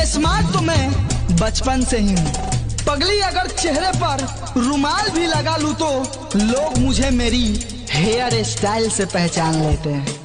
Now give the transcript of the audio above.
Smart तो मैं बचपन से ही हूँ। पगली अगर चेहरे पर रुमाल भी लगा लूं तो लोग मुझे मेरी हेयर स्टाइल से पहचान लेते हैं।